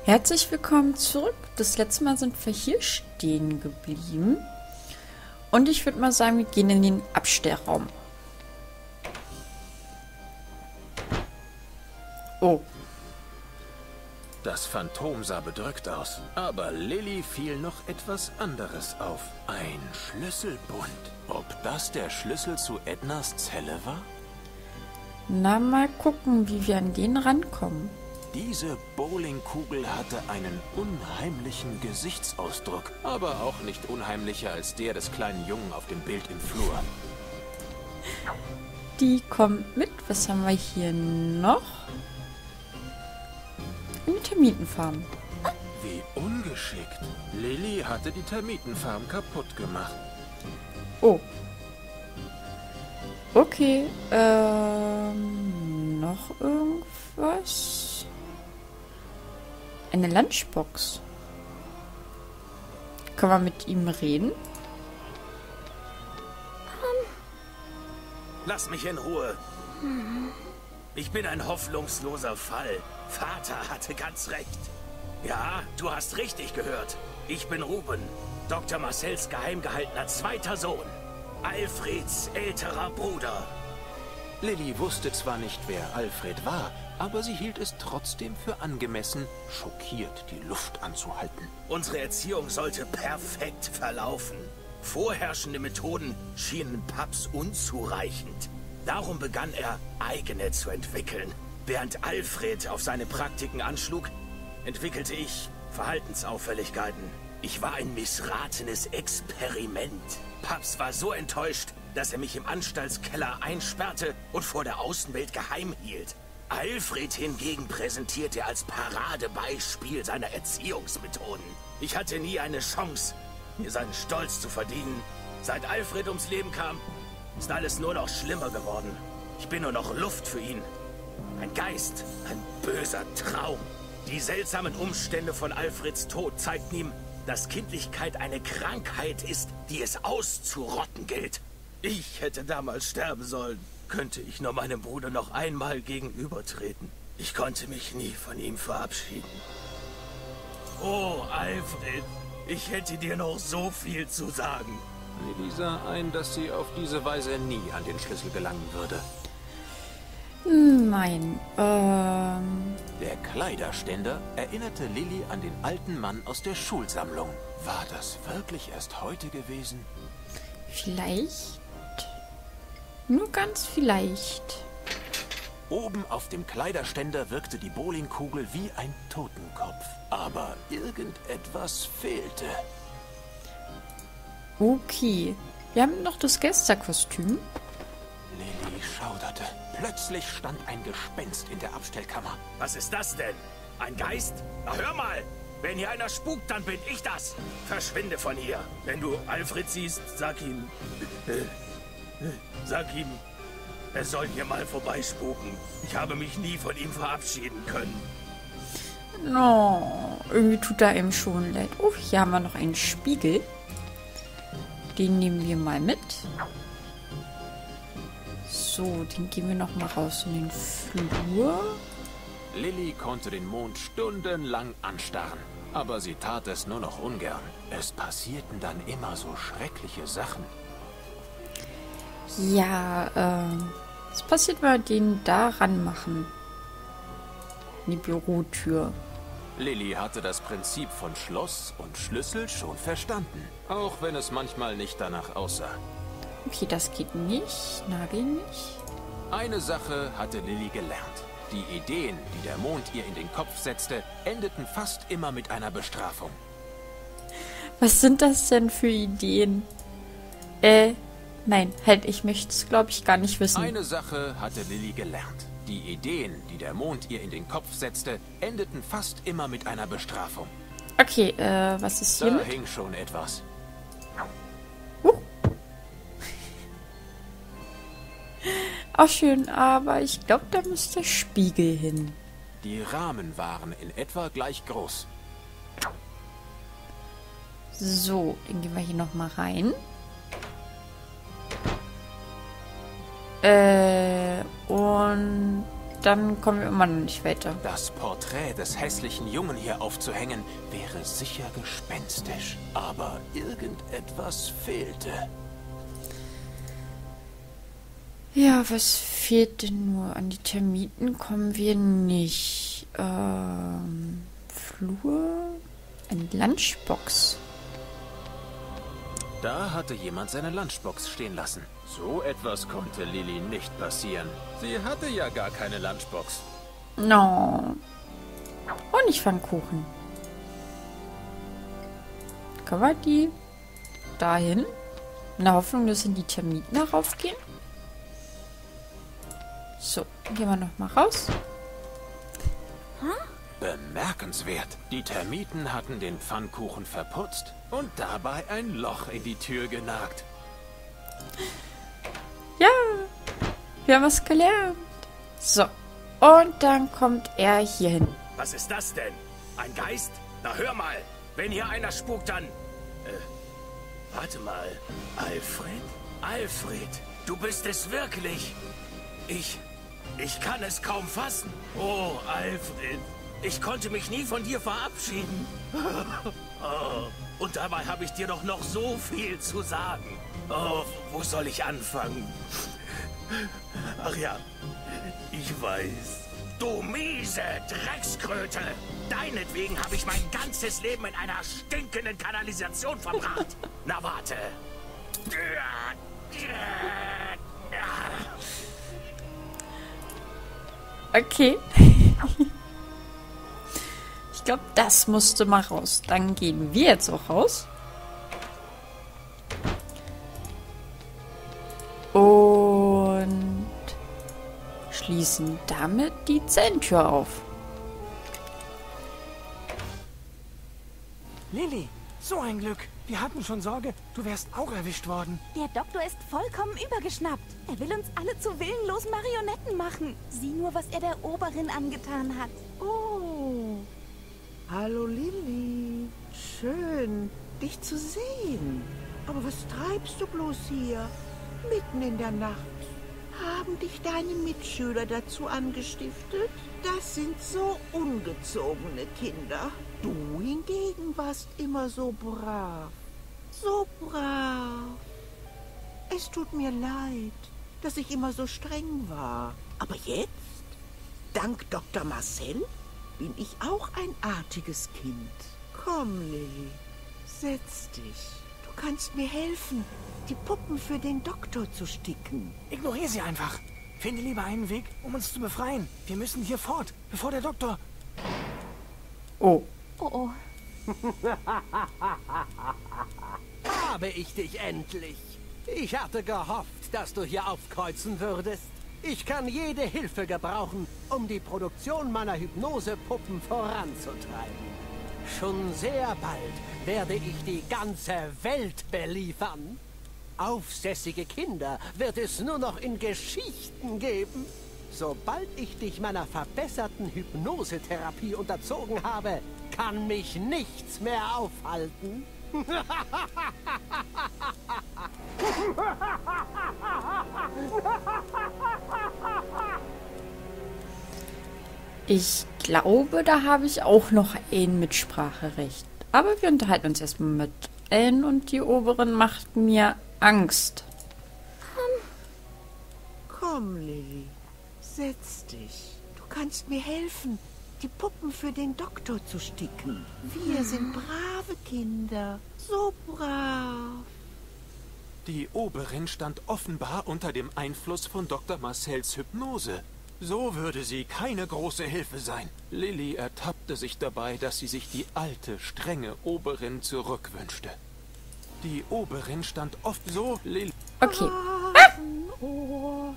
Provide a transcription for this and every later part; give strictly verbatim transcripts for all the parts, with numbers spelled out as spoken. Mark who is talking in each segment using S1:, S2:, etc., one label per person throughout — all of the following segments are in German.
S1: Herzlich willkommen zurück. Das letzte Mal sind wir hier stehen geblieben. Und ich würde mal sagen, wir gehen in den Abstellraum. Oh.
S2: Das Phantom sah bedrückt aus, aber Lilly fiel noch etwas anderes auf. Ein Schlüsselbund. Ob das der Schlüssel zu Ednas Zelle war?
S1: Na, mal gucken, wie wir an den rankommen.
S2: Diese Bowlingkugel hatte einen unheimlichen Gesichtsausdruck, aber auch nicht unheimlicher als der des kleinen Jungen auf dem Bild im Flur.
S1: Die kommt mit. Was haben wir hier noch? Eine Termitenfarm.
S2: Wie ungeschickt. Lilly hatte die Termitenfarm kaputt gemacht.
S1: Oh. Okay. Ähm, noch irgendwas? Eine Lunchbox. Kann man mit ihm reden?
S3: Lass mich in Ruhe. Ich bin ein hoffnungsloser Fall. Vater hatte ganz recht. Ja, du hast richtig gehört. Ich bin Ruben, Doktor Marcells geheim gehaltener zweiter Sohn. Alfreds älterer Bruder.
S2: Lilly wusste zwar nicht, wer Alfred war, aber sie hielt es trotzdem für angemessen, schockiert die Luft anzuhalten.
S3: Unsere Erziehung sollte perfekt verlaufen. Vorherrschende Methoden schienen Paps unzureichend. Darum begann er, eigene zu entwickeln. Während Alfred auf seine Praktiken anschlug, entwickelte ich Verhaltensauffälligkeiten. Ich war ein missratenes Experiment. Paps war so enttäuscht, dass er mich im Anstaltskeller einsperrte und vor der Außenwelt geheim hielt. Alfred hingegen präsentierte als Paradebeispiel seiner Erziehungsmethoden. Ich hatte nie eine Chance, mir seinen Stolz zu verdienen. Seit Alfred ums Leben kam, ist alles nur noch schlimmer geworden. Ich bin nur noch Luft für ihn. Ein Geist, ein böser Traum. Die seltsamen Umstände von Alfreds Tod zeigten ihm, dass Kindlichkeit eine Krankheit ist, die es auszurotten gilt. Ich hätte damals sterben sollen. Könnte ich nur meinem Bruder noch einmal gegenübertreten. Ich konnte mich nie von ihm verabschieden. Oh, Alfred, ich hätte dir noch so viel zu sagen.
S2: Lilly sah ein, dass sie auf diese Weise nie an den Schlüssel gelangen würde.
S1: Nein, ähm...
S2: Der Kleiderständer erinnerte Lilly an den alten Mann aus der Schulsammlung. War das wirklich erst heute gewesen?
S1: Vielleicht? Nur ganz vielleicht.
S2: Oben auf dem Kleiderständer wirkte die Bowlingkugel wie ein Totenkopf. Aber irgendetwas fehlte.
S1: Okay. Wir haben noch das Geisterkostüm.
S2: Lilly schauderte. Plötzlich stand ein Gespenst in der Abstellkammer.
S3: Was ist das denn? Ein Geist? Na hör mal! Wenn hier einer spukt, dann bin ich das. Verschwinde von hier. Wenn du Alfred siehst, sag ihm... Äh, äh, sag ihm, er soll hier mal vorbeispuken. Ich habe mich nie von ihm verabschieden können.
S1: Oh, irgendwie tut er ihm schon leid. Oh, hier haben wir noch einen Spiegel. Den nehmen wir mal mit. So, den gehen wir noch mal raus in den Flur.
S2: Lilly konnte den Mond stundenlang anstarren, aber sie tat es nur noch ungern. Es passierten dann immer so schreckliche Sachen.
S1: Ja, ähm, was passiert, wenn wir den da ranmachen? Die Bürotür.
S2: Lilly hatte das Prinzip von Schloss und Schlüssel schon verstanden, auch wenn es manchmal nicht danach aussah.
S1: Okay, das geht nicht. Nagel nicht.
S2: Eine Sache hatte Lilly gelernt. Die Ideen, die der Mond ihr in den Kopf setzte, endeten fast immer mit einer Bestrafung.
S1: Was sind das denn für Ideen? Äh, nein, halt, ich möchte es, glaube ich, gar nicht wissen.
S2: Eine Sache hatte Lilly gelernt. Die Ideen, die der Mond ihr in den Kopf setzte, endeten fast immer mit einer Bestrafung.
S1: Okay, äh, was ist hier?
S2: Da
S1: mit?
S2: hing schon etwas.
S1: Uh. Auch schön, aber ich glaube, da muss der Spiegel hin.
S2: Die Rahmen waren in etwa gleich groß.
S1: So, dann gehen wir hier nochmal rein. Äh, und dann kommen wir immer noch nicht weiter.
S2: Das Porträt des hässlichen Jungen hier aufzuhängen, wäre sicher gespenstisch. Aber irgendetwas fehlte.
S1: Ja, was fehlt denn nur? An die Termiten kommen wir nicht. Ähm, Flur? Eine Lunchbox.
S2: Da hatte jemand seine Lunchbox stehen lassen. So etwas konnte Lilly nicht passieren. Sie hatte ja gar keine Lunchbox.
S1: No. Und ich fand Kuchen. Können wir die dahin? In der Hoffnung, dass in die Termiten heraufgehen. So, gehen wir nochmal raus.
S2: Bemerkenswert. Die Termiten hatten den Pfannkuchen verputzt und dabei ein Loch in die Tür genagt.
S1: Ja, wir haben was gelernt. So, und dann kommt er hier hin.
S3: Was ist das denn? Ein Geist? Na hör mal, wenn hier einer spukt, dann... Äh, warte mal. Alfred? Alfred, du bist es wirklich. Ich... Ich kann es kaum fassen. Oh, Alfred. Ich konnte mich nie von dir verabschieden. Oh, und dabei habe ich dir doch noch so viel zu sagen. Oh, wo soll ich anfangen? Ach ja, ich weiß. Du miese Dreckskröte! Deinetwegen habe ich mein ganzes Leben in einer stinkenden Kanalisation verbracht. Na warte.
S1: Okay. Ich glaube, das musste mal raus. Dann gehen wir jetzt auch raus. Und schließen damit die Zellentür auf.
S4: Lilly, so ein Glück. Wir hatten schon Sorge, du wärst auch erwischt worden.
S5: Der Doktor ist vollkommen übergeschnappt. Er will uns alle zu willenlosen Marionetten machen. Sieh nur, was er der Oberin angetan hat.
S6: Oh, hallo Lilly. Schön, dich zu sehen. Aber was treibst du bloß hier? Mitten in der Nacht. Haben dich deine Mitschüler dazu angestiftet? Das sind so ungezogene Kinder. Du hingegen warst immer so brav. So brav. Es tut mir leid, dass ich immer so streng war. Aber jetzt, dank Doktor Marcel, bin ich auch ein artiges Kind. Komm, Lilly, setz dich. Du kannst mir helfen, die Puppen für den Doktor zu sticken.
S4: Ignoriere sie einfach. Finde lieber einen Weg, um uns zu befreien. Wir müssen hier fort, bevor der Doktor...
S1: Oh.
S5: Oh oh.
S7: Habe ich dich endlich. Ich hatte gehofft, dass du hier aufkreuzen würdest. Ich kann jede Hilfe gebrauchen, um die Produktion meiner Hypnosepuppen voranzutreiben. Schon sehr bald werde ich die ganze Welt beliefern. Aufsässige Kinder wird es nur noch in Geschichten geben. Sobald ich dich meiner verbesserten Hypnosetherapie unterzogen habe, kann mich nichts mehr aufhalten.
S1: Ich glaube, da habe ich auch noch ein Mitspracherecht. Aber wir unterhalten uns erstmal mit Ellen und die Oberin macht mir Angst.
S6: Komm, Lilly, setz dich. Du kannst mir helfen, die Puppen für den Doktor zu sticken. Wir sind brave Kinder, so brav.
S2: Die Oberin stand offenbar unter dem Einfluss von Doktor Marcels Hypnose. So würde sie keine große Hilfe sein. Lilly ertappte sich dabei, dass sie sich die alte, strenge Oberin zurückwünschte. Die Oberin stand oft so... Lilly...
S1: Okay.
S6: Hasenohr,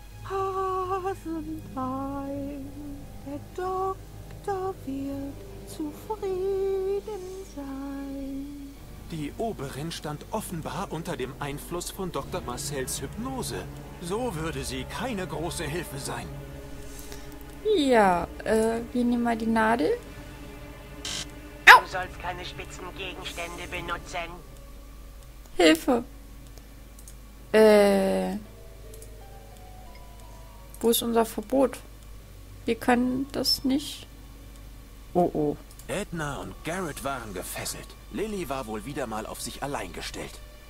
S6: Hasenbein, der Doktor wird zufrieden sein.
S2: Die Oberin stand offenbar unter dem Einfluss von Doktor Marcels Hypnose. So würde sie keine große Hilfe sein.
S1: Ja, äh, wir nehmen mal die Nadel.
S8: Du sollst keine spitzen Gegenstände benutzen.
S1: Hilfe. Äh. Wo ist unser Verbot? Wir können das nicht. Oh, oh.
S2: Edna und Garrett waren gefesselt. Lily war wohl wieder mal auf sich allein gestellt.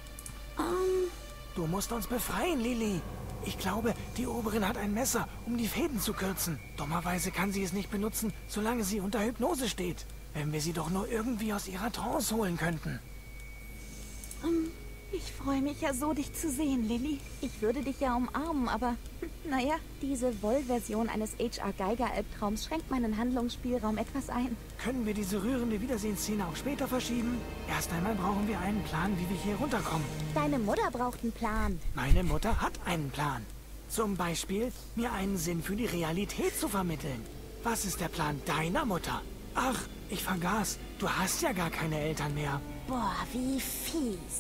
S4: Du musst uns befreien, Lily. Ich glaube, die Oberin hat ein Messer, um die Fäden zu kürzen. Dummerweise kann sie es nicht benutzen, solange sie unter Hypnose steht. Wenn wir sie doch nur irgendwie aus ihrer Trance holen könnten.
S5: Ich freue mich ja so, dich zu sehen, Lily. Ich würde dich ja umarmen, aber naja, diese Woll-Version eines H R Geiger-Albtraums schränkt meinen Handlungsspielraum etwas ein.
S4: Können wir diese rührende Wiedersehensszene auch später verschieben? Erst einmal brauchen wir einen Plan, wie wir hier runterkommen.
S5: Deine Mutter braucht einen Plan.
S4: Meine Mutter hat einen Plan. Zum Beispiel, mir einen Sinn für die Realität zu vermitteln. Was ist der Plan deiner Mutter? Ach, ich vergaß. Du hast ja gar keine Eltern mehr.
S5: Boah, wie fies.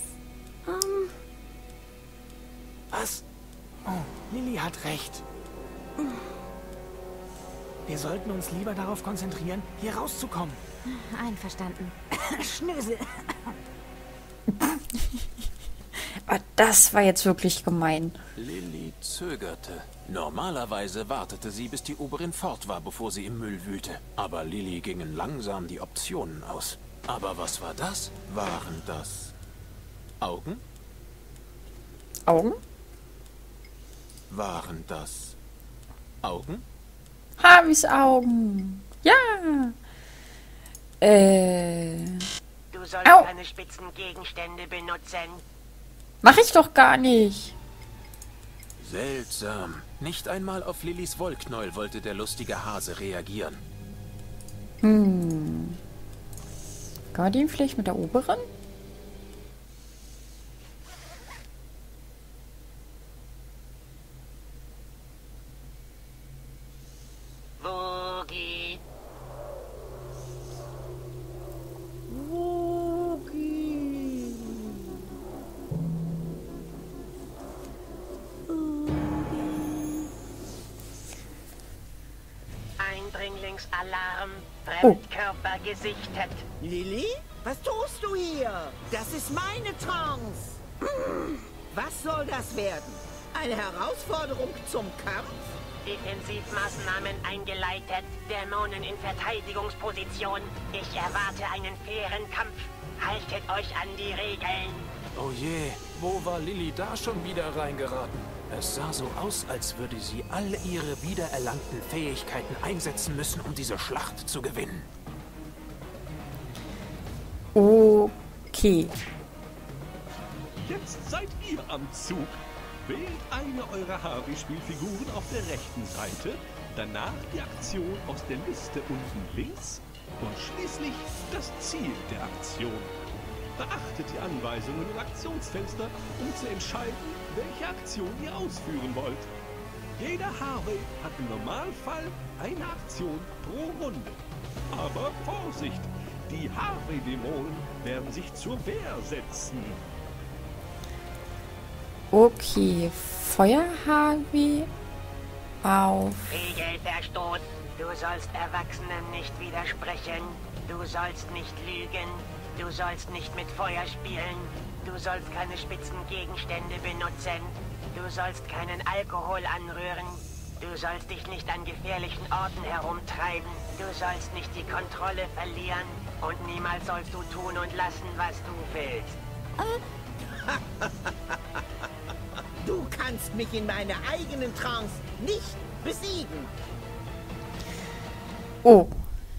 S4: Was? Oh, Lily hat recht. Wir sollten uns lieber darauf konzentrieren, hier rauszukommen.
S5: Einverstanden. Schnösel.
S1: Aber das war jetzt wirklich gemein.
S2: Lily zögerte. Normalerweise wartete sie, bis die Oberin fort war, bevor sie im Müll wühlte. Aber Lily gingen langsam die Optionen aus. Aber was war das? Waren das Augen?
S1: Augen?
S2: Waren das Augen?
S1: Harveys Augen. Ja. Äh.
S8: Du sollst
S1: Au.
S8: keine spitzen Gegenstände benutzen.
S1: Mach ich doch gar nicht.
S2: Seltsam. Nicht einmal auf Lillys Wollknäuel wollte der lustige Hase reagieren.
S1: Hm. Guardian vielleicht mit der Oberin?
S8: Woogie. Eindringlingsalarm. Fremdkörper gesichtet.
S6: Lily? Was tust du hier? Das ist meine Trance. Was soll das werden? Eine Herausforderung zum Kampf?
S8: Defensivmaßnahmen eingeleitet. Dämonen in Verteidigungsposition. Ich erwarte einen fairen Kampf. Haltet euch an die Regeln.
S2: Oh je, wo war Lily da schon wieder reingeraten? Es sah so aus, als würde sie all ihre wiedererlangten Fähigkeiten einsetzen müssen, um diese Schlacht zu gewinnen.
S1: Okay.
S9: Jetzt seid ihr am Zug. Wählt eine eurer Harvey-Spielfiguren auf der rechten Seite, danach die Aktion aus der Liste unten links und schließlich das Ziel der Aktion. Beachtet die Anweisungen im Aktionsfenster, um zu entscheiden, welche Aktion ihr ausführen wollt. Jeder Harvey hat im Normalfall eine Aktion pro Runde. Aber Vorsicht! Die Harvey-Dämonen werden sich zur Wehr setzen.
S1: Okay. Feuer-Harvey auf.
S8: Regelverstoß. Du sollst Erwachsenen nicht widersprechen. Du sollst nicht lügen. Du sollst nicht mit Feuer spielen. Du sollst keine spitzen Gegenstände benutzen. Du sollst keinen Alkohol anrühren. Du sollst dich nicht an gefährlichen Orten herumtreiben. Du sollst nicht die Kontrolle verlieren. Und niemals sollst du tun und lassen, was du willst.
S6: Du kannst mich in meiner eigenen Trance nicht besiegen.
S1: Oh.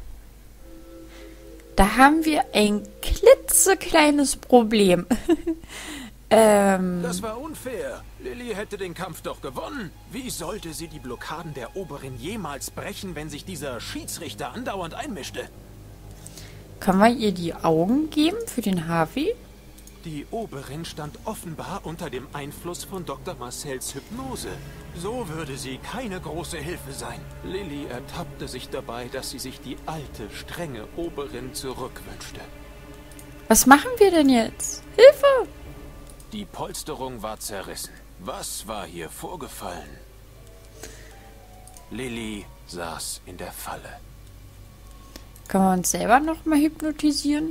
S1: Da haben wir ein klitzekleines Problem. ähm.
S2: Das war unfair. Lily hätte den Kampf doch gewonnen. Wie sollte sie die Blockaden der Oberin jemals brechen, wenn sich dieser Schiedsrichter andauernd einmischte?
S1: Können wir ihr die Augen geben für den Harvey?
S2: Die Oberin stand offenbar unter dem Einfluss von Doktor Marcells Hypnose. So würde sie keine große Hilfe sein. Lily ertappte sich dabei, dass sie sich die alte, strenge Oberin zurückwünschte.
S1: Was machen wir denn jetzt? Hilfe!
S2: Die Polsterung war zerrissen. Was war hier vorgefallen? Lily saß in der Falle.
S1: Können wir uns selber noch mal hypnotisieren?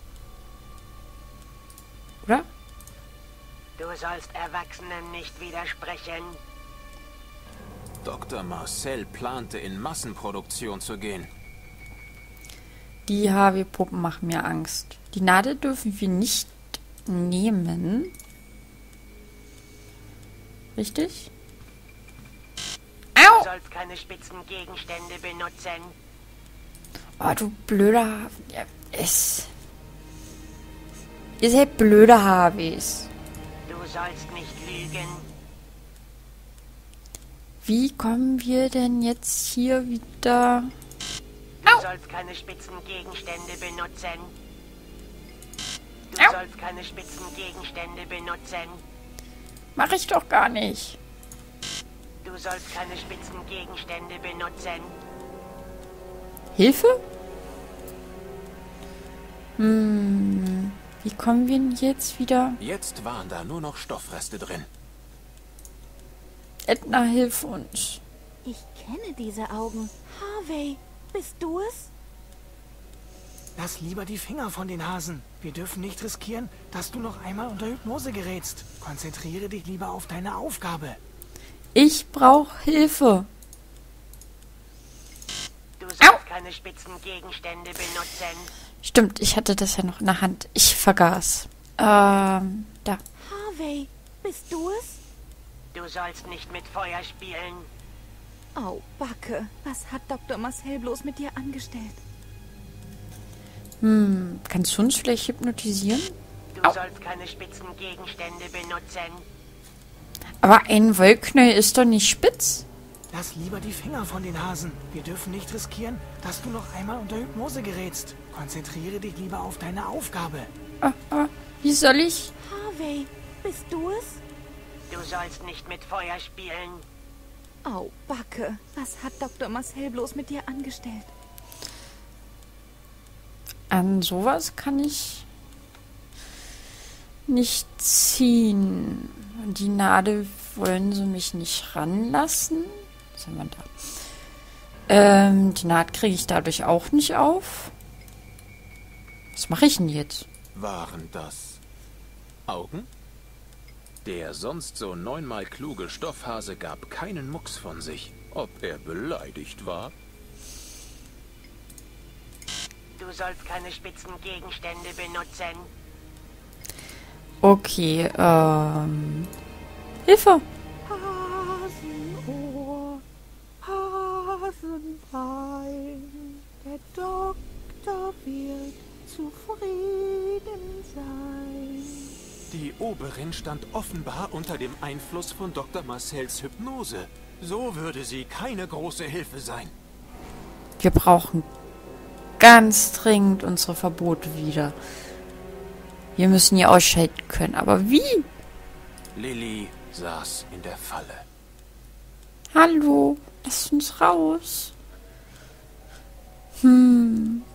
S1: Oder?
S8: Du sollst Erwachsenen nicht widersprechen.
S2: Doktor Marcel plante, in Massenproduktion zu gehen.
S1: Die Harvey-Puppen machen mir Angst. Die Nadel dürfen wir nicht nehmen. Richtig? Au!
S8: Du sollst keine spitzen Gegenstände benutzen.
S1: Oh, du blöder... Ja, es... Ihr seid blöde Harveys.
S8: Du sollst nicht lügen.
S1: Wie kommen wir denn jetzt hier wieder...
S8: Du sollst keine spitzen Gegenstände benutzen. Du
S1: Au.
S8: sollst keine spitzen Gegenstände benutzen.
S1: Mach ich doch gar nicht.
S8: Du sollst keine spitzen Gegenstände benutzen.
S1: Hilfe? Hm... Wie kommen wir denn jetzt wieder...
S2: Jetzt waren da nur noch Stoffreste drin.
S1: Edna, hilf uns.
S5: Ich kenne diese Augen. Harvey, bist du es?
S4: Lass lieber die Finger von den Hasen. Wir dürfen nicht riskieren, dass du noch einmal unter Hypnose gerätst. Konzentriere dich lieber auf deine Aufgabe.
S1: Ich brauche Hilfe.
S8: Du sollst keine spitzen Gegenstände benutzen.
S1: Stimmt, ich hatte das ja noch in der Hand. Ich vergaß. Ähm, da.
S5: Harvey, bist du es?
S8: Du sollst nicht mit Feuer spielen.
S5: Au, Backe. Was hat Doktor Marcel bloß mit dir angestellt?
S1: Hm, kannst du uns vielleicht hypnotisieren?
S8: Du
S1: Au.
S8: sollst keine spitzen Gegenstände benutzen.
S1: Aber ein Wollknäuel ist doch nicht spitz.
S4: Lass lieber die Finger von den Hasen. Wir dürfen nicht riskieren, dass du noch einmal unter Hypnose gerätst. Konzentriere dich lieber auf deine Aufgabe.
S1: Ah, ah, wie soll ich?
S5: Harvey, bist du es?
S8: Du sollst nicht mit Feuer spielen.
S5: Au, Backe. Was hat Doktor Marcel bloß mit dir angestellt?
S1: An sowas kann ich nicht ziehen. Die Nadel wollen sie mich nicht ranlassen. Was haben wir da? Ähm, die Naht kriege ich dadurch auch nicht auf. Was mache ich denn jetzt?
S2: Waren das Augen? Der sonst so neunmal kluge Stoffhase gab keinen Mucks von sich. Ob er beleidigt war?
S8: Du sollst keine spitzen Gegenstände benutzen.
S1: Okay, ähm... Hilfe!
S6: Hasenohr, Hasenbein, der Doktor wird zufrieden sein.
S2: Die Oberin stand offenbar unter dem Einfluss von Doktor Marcels Hypnose. So würde sie keine große Hilfe sein.
S1: Wir brauchen ganz dringend unsere Verbote wieder. Wir müssen hier ausschalten können. Aber wie?
S2: Lilly saß in der Falle.
S1: Hallo, lass uns raus. Hm.